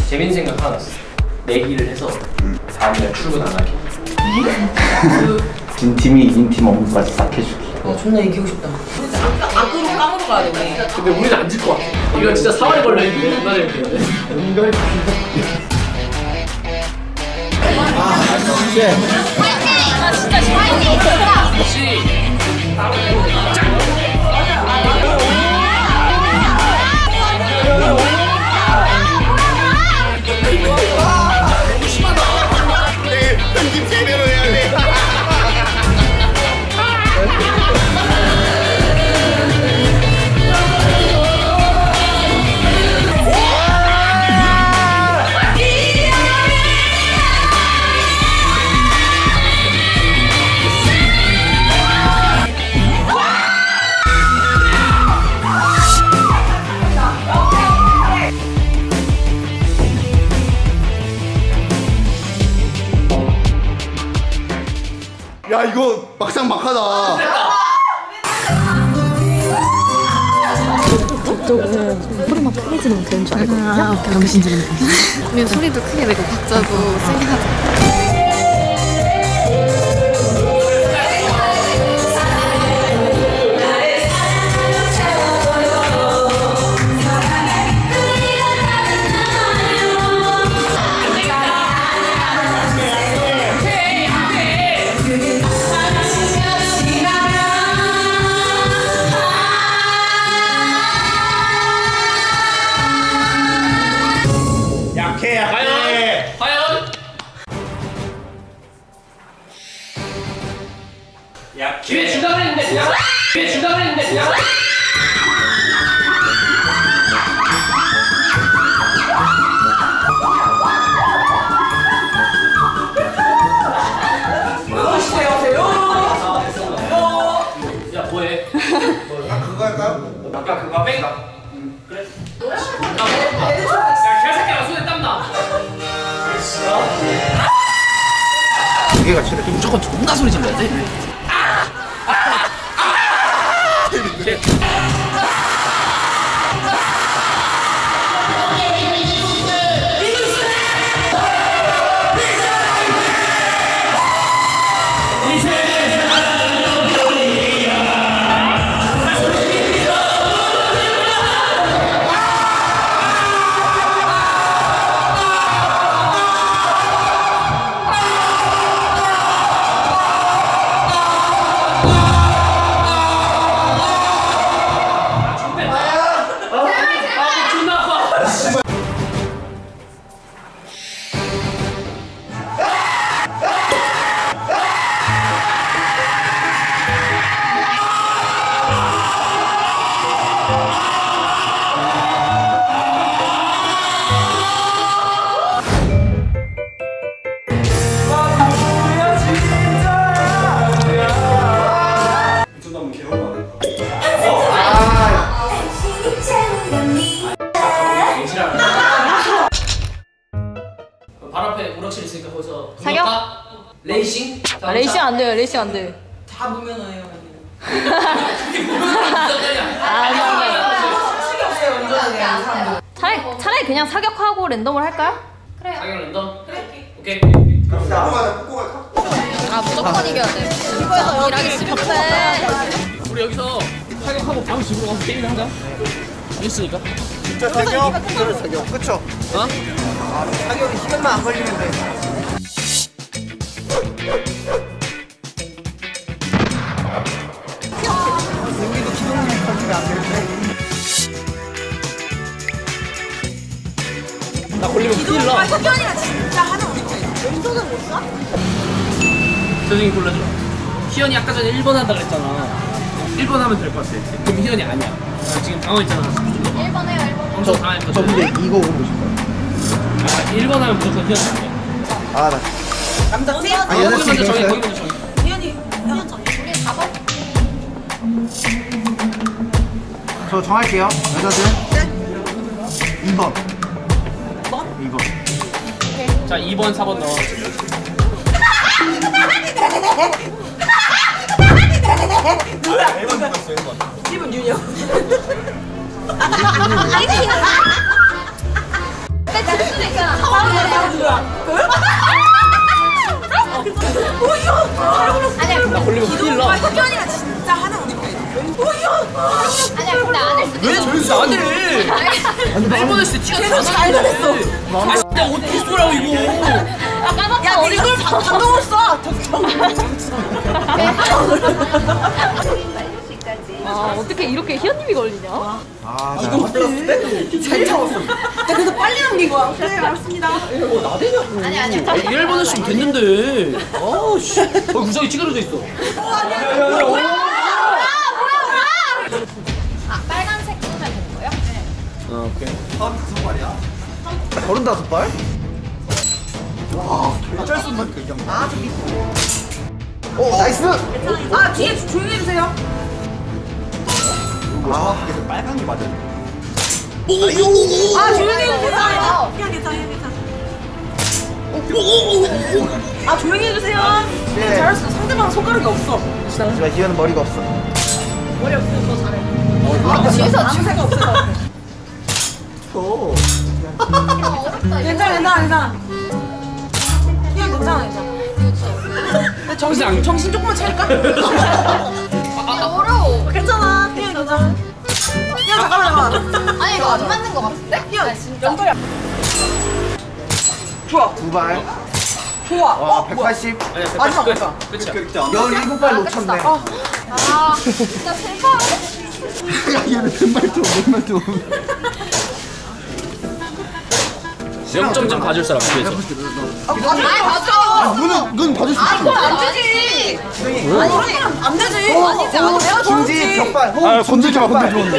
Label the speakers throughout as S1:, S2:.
S1: 재밌는 생각 하나 났어. 내기를 해서 다음날 출근 안 하게.
S2: 진 팀이 인 팀 업무까지 싹 해주기.
S3: 존나 이기고 싶다. 악으로 깡으로 가야 되네.
S1: 근데 우리는 안 질 것 같아. 이거 진짜 사활 걸려있는데 존나 재밌겠는데?
S2: 은걸 씨.
S4: 아 진짜 파이팅!
S5: 야 이거 막상 막하다.
S6: 저쪽은 소리만 크게 지르면 되는 줄 알거든요? 그럼 진지는
S4: 우리 소리도 크게 내고 박자도 세게 하자.
S1: 야, 기회 준다고 했는데 그냥 기회 준다고 했는데 그냥 야 뭐해?
S5: 그거 할까요?
S1: 아까 그거 뺀가? 그래. 야 개새끼야 손에 땀나.
S5: 기계가 치래.
S1: 무조건 존나 소리 질러야 돼. 발 앞에 오락실 있으니까 거기서
S4: 사격?
S1: 레이싱?
S4: 아, 레이싱 안 돼요. 레이싱 안 돼.
S3: 다 보면 해요.
S1: 그게 보면
S3: 상식이 없어요 운전하게 하는 사람들.
S4: 차라리 그냥 사격하고 랜덤을 할까요?
S1: 사격 랜덤? 그래. 오케이.
S5: 갑시다. 뽑고 가자.
S4: 아 무조건 이겨야 돼. 이거에서 일하기 싫대.
S1: 우리 여기서 사격하고 바로 집으로 가서 게임 하자. 있으니까.
S5: 진짜 사격, 진짜로 사격. 그쵸?
S1: 어?
S5: 아, 사격이 시간만 안 걸리면 돼. 여기도 기동력이 걸리면 안 되는데.
S1: 나 걸리면 큰일 나.
S3: 희연이가 진짜 하나 없어. 왼손은 못 써?
S1: 선생님 골라줘. 희연이 아까 전에 1번 한다 그랬잖아. 1번 하면 될 것 같아. 그럼 희연이 아니야. 나 지금 당황했잖아.
S4: 1번 해요. 1번.
S1: 엄청 당황했거든.
S5: 저 근데 이거 오고 싶어요.
S1: 아, 1번 하면 무조건 희연이 아니야.
S5: 아, 나.
S3: 남자팀?
S5: 아,
S1: 거기
S5: 여자팀
S1: 먼저 정해.
S5: 있어요?
S1: 거기 먼저 정해.
S3: 희연이 형 정해.
S4: 우리 4번.
S5: 저 정할게요. 여자들.
S3: 네.
S5: 2번.
S3: 2번?
S5: 2번.
S1: 자, 2번, 4번 넣어.
S3: 누구야? 1번 누구였어? 1번 윤영.
S4: 근데 칠 수도 있잖아.
S1: 나네. 일본에서 티가 잘 나냈어. 아 진짜 어떻게 쏘라고 이거.
S3: 야 이걸 반동으로 쏴.
S4: 어떻게 이렇게 희연님이 걸리냐?
S5: 아,
S3: 잘 잡았어. 나 그래서 빨리 넘긴 거야. 네 알았습니다.
S4: 아니 아니야.
S1: 일본 했으면 됐는데. 아씨. 거기 구석이 찌그러져 있어.
S4: 아 빨간색 쓰면 되는 거예요?
S1: 오케이.
S5: 35발? 와, 짤순만 그냥. 오, 나이스!
S3: 아 뒤에 조용히 해주세요.
S5: 아, 이게 빨간 게 맞아.
S3: 아 조용히 해주세요. 괜찮아. 아 조용히 해주세요.
S5: 네.
S3: 잘했어. 상대방 손가락이 없어.
S5: 하지만 희연은 머리가 없어.
S3: 머리 없으면 더 잘해.
S4: 뒤에서
S3: 아무 생각 없을 것 같아.
S5: 오.
S4: 어렵다.
S3: 괜찮아. 그냥 괜찮아. 근데 정신 조금만 차릴까?
S4: 어려워.
S3: 괜찮아. 그냥 괜찮아. 그냥 잠깐만.
S4: 아니 이거 안 맞는 거 같은데?
S3: 그냥
S4: 진짜.
S3: 연결이야. 좋아.
S5: 2발.
S3: 좋아.
S5: 와, 180.
S3: 마지막
S1: 끝.
S3: 볼까?
S1: 끝이야.
S5: 17발 놓쳤네.
S4: 아 진짜 제발.
S5: 야, 얘는 왼발 좀.
S1: 0점 좀 봐줄 사람 뒤에서.
S4: 아니 맞아.
S5: 눈 봐줄 수
S4: 아
S5: 있어.
S4: 이거 안 되지.
S3: 아니 안 되지.
S4: 아니지 아니지.
S3: 내가
S5: 중지,
S3: 좋지.
S5: 격발. 아, 건들지 마.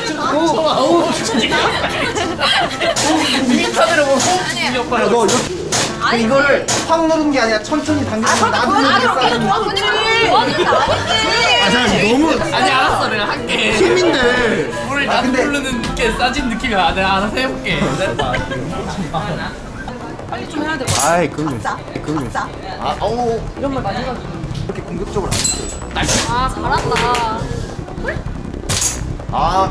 S1: 빅타대로 보고.
S5: 야, 너 이렇게. 이거를 확 누른 게 아니라 천천히 당기면 나중에
S3: 그건
S5: 이렇게
S3: 아니야.
S5: 쌓이는 거야.
S4: 도와준다 아니지.
S5: 너무
S1: 아니 알았어 내가 할게.
S5: 힘인데.
S1: 물을
S5: 아,
S1: 나도
S5: 근데-
S1: 부르는 게 싸진 느낌이야. 내가 알아서 해볼게.
S3: 빨리 좀 해야 돼.
S5: 아이, 그럼 좀.
S3: 아싸.
S5: 아, 어우. 이런 말 많이 해가지고. 이렇게 공격적으로 안 돼.
S4: 아 잘한다.
S5: 아,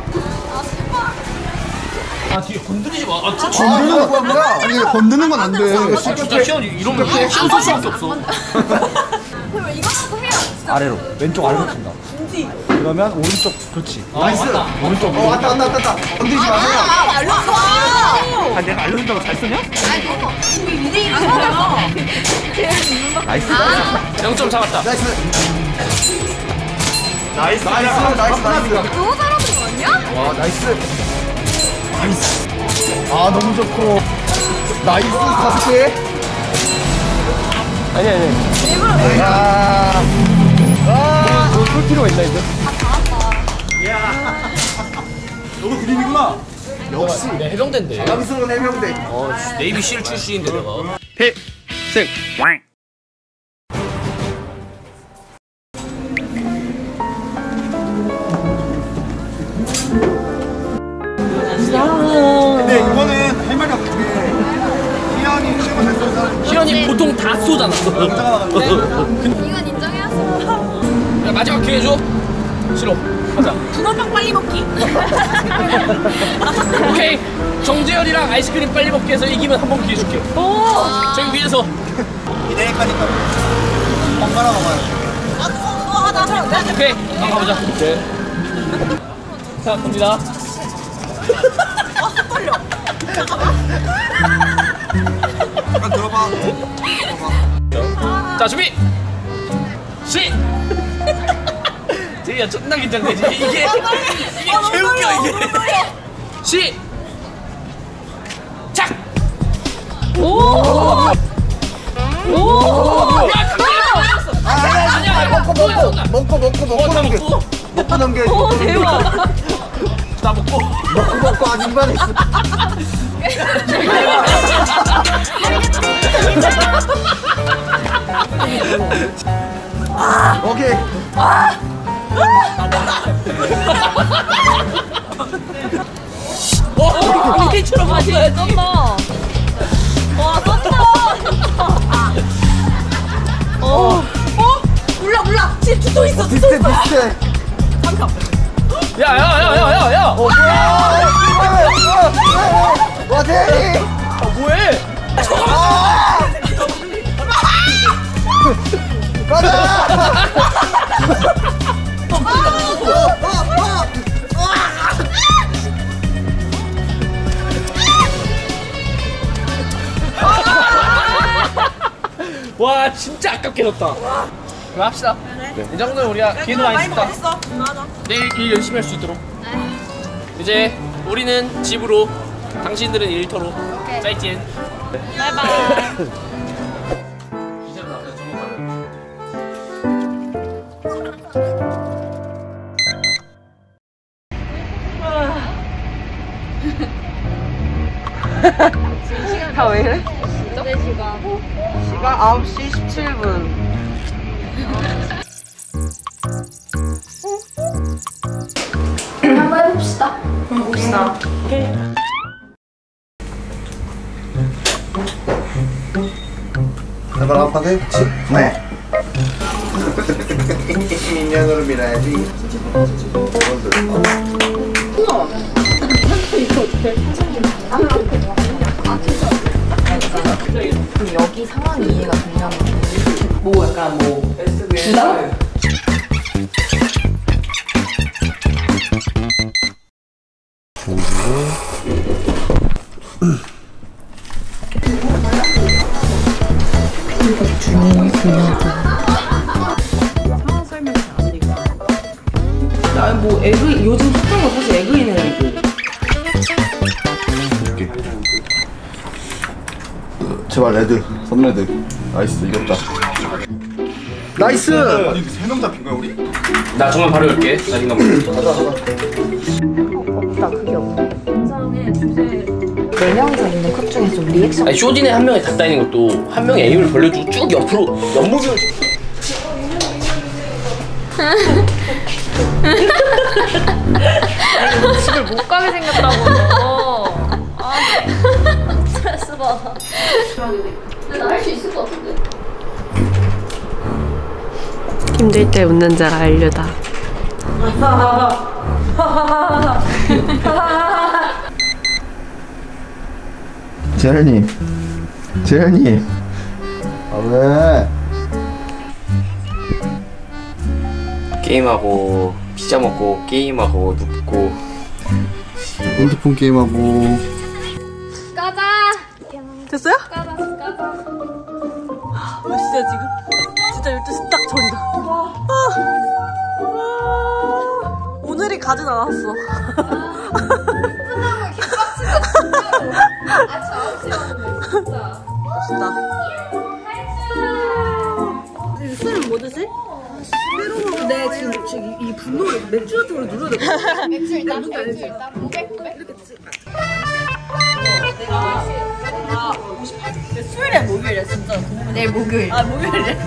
S1: 아 뒤에 건드리지 마. 아 진짜.
S5: 건드는 거야. 아니, 건드는 건 안 돼.
S1: 진짜 희연이 이런 거 한소 수밖에 없어.
S4: 그럼 이거라도 해야 진짜.
S7: 아래로 왼쪽 아래로 친다. 그러면 오른쪽 그렇지.
S5: 나이스.
S7: 오른쪽.
S5: 왔다. 건드리지 마세요.
S3: 알렸어.
S7: 아 내가 알려준다고 잘 쓰냐?
S4: 아니 너무.
S7: 나이스.
S1: 0점 잡았다.
S5: 나이스.
S7: 나이스.
S5: 나이스.
S4: 너무 잘하는 거 아니야?
S5: 와, 나이스. 아, 너무 좋고. 나이스. 5개.
S7: 아니.
S5: 야.
S7: 쏠 필요가 있나 이제?
S5: 너도 그림이구나. 역시.
S1: 내 해병대인데.
S5: 남승은 해병대.
S1: 네이비 실 출신인데 내가.
S7: 필승.
S5: 근데 이거는 할 말이 없는 게 희연이 최고 잘 쏘는 사람.
S1: 희연이 보통 다 쏘잖아.
S4: 이건 인정해야지.
S1: 야, 마지막 기회 줘. 싫어. 가자.
S3: 분원빵 빨리 먹기.
S1: 오케이. 정재열이랑 아이스크림 빨리 먹기 해서 이기면 한 번 기회 줄게. 저기 위에서.
S5: 이대까지니까 막 말아 먹어요.
S3: 나 잘한다.
S1: 오케이. 한번 가보자. 오케이. 자, 갑니다.
S3: 떨려.
S5: 잠깐 들어봐.
S1: 자, 준비. 시. 제이야 존나 긴장되지. 이게 개웃겨 이게. 시. 작. 오. 야, 아니야.
S5: 먹고 넘겨.
S3: 대박.
S1: 나 먹고.
S5: 먹고 아직 입안에 있어. 오케이.
S1: 우리처럼 하지.
S4: 쩐다. 와 쩐다.
S3: 몰라. 뒤에 또 있어.
S5: 비슷해.
S1: 야야야야야야.
S5: 와, 대리.
S1: 뭐해?
S5: 가자.
S1: 와 진짜 아깝게 넣었다. 그럼 합시다. 네. 이 정도는 우리가 기회도 많이 줬다.
S3: 어딨어? 맞아.
S1: 내일 일 열심히 할 수 있도록. 이제 우리는 집으로, 당신들은 일터로. 짜이찐.
S4: 바이바이.
S1: 기자로 나가서 정말
S3: 다 왜 이래?
S4: 내 시간.
S3: 시간 9시 17분.
S4: 한번 해봅시다.
S3: 봅시다.
S5: 해발 아파도 그치? 네. 인연으로 밀어야지.
S6: 그럼 여기 상황이 이해가 되냐면
S3: 뭐 약간 뭐 SBS 아니 뭐 에그 요즘 핫한 거 사실 에그이네이고.
S5: 제발 레드, 선레드. 나이스, 이겼다. 나이스! 아니, 3명 잡힌 거야, 우리?
S1: 나 정말 바로 열게. 자신감 없어.
S6: 없다 그게 없다 영상에 주제 4명이서 있는 컷 중에 좀 리액션
S1: 아니 쇼딘에 한 명이 닿다 있는 것도 한 명이 에임을 벌려주고 쭉 옆으로 옆무빙을
S4: 집을 못 가게 생겼다고. 아, 스트레스 받아. 근데 나 할 수 있을 것 같은데.
S3: 힘들 때 웃는 자가 알려다.
S5: 재현님. 재현님. 아, 왜?
S1: 게임하고 피자 먹고 게임하고 눕고
S5: 핸드폰 게임하고.
S4: 까자.
S3: 됐어요?
S4: 까자.
S3: 진짜 지금? 진짜 12시 딱 전이다. 오늘이 가진 않았어.
S4: 끝나면 개빡치다 진짜로. 아침 9시에 오는데 진짜.
S3: 멋있다. 술은 뭐 드실? 네, 지금 이 분노를 맥주 같은 걸로 눌러야 돼.
S4: 맥주 일단 500.
S3: 수요일에 목요일에 진짜.
S4: 내일 목요일.
S3: 아, 목요일에.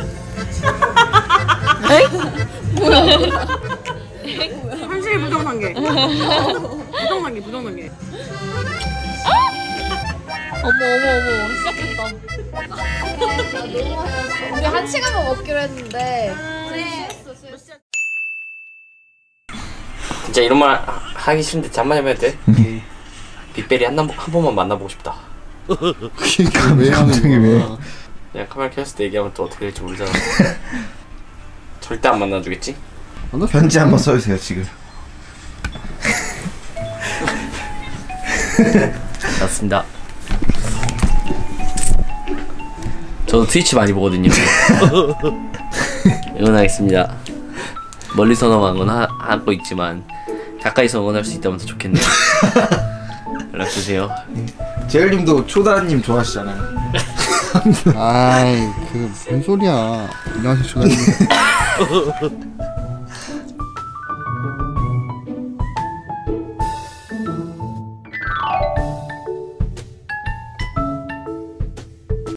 S3: 현실 부정관계. 부정관계.
S4: 어머 시작했다. 우리 1시간만 먹기로 했는데. 쉬었어.
S1: 진짜 이런 말 하기 싫은데 잠만 해봐야 돼? 빅베리 한 번만 만나보고 싶다.
S5: 왜 갑자기 왜?
S1: 그냥 카메라 켰을 때 얘기하면 또 어떻게 될지 모르잖아. 절대 안 만나주겠지?
S5: 편지 한번 써주세요, 지금.
S1: 맞습니다. 저도 트위치 많이 보거든요. 응원하겠습니다. 멀리서 응원 하고 있지만 가까이서 응원할 수 있다면 더 좋겠네요. 연락주세요.
S5: 재현님도 초다님 좋아하시잖아요.
S7: 아이 그 뭔 소리야. 안녕하세요 초단님.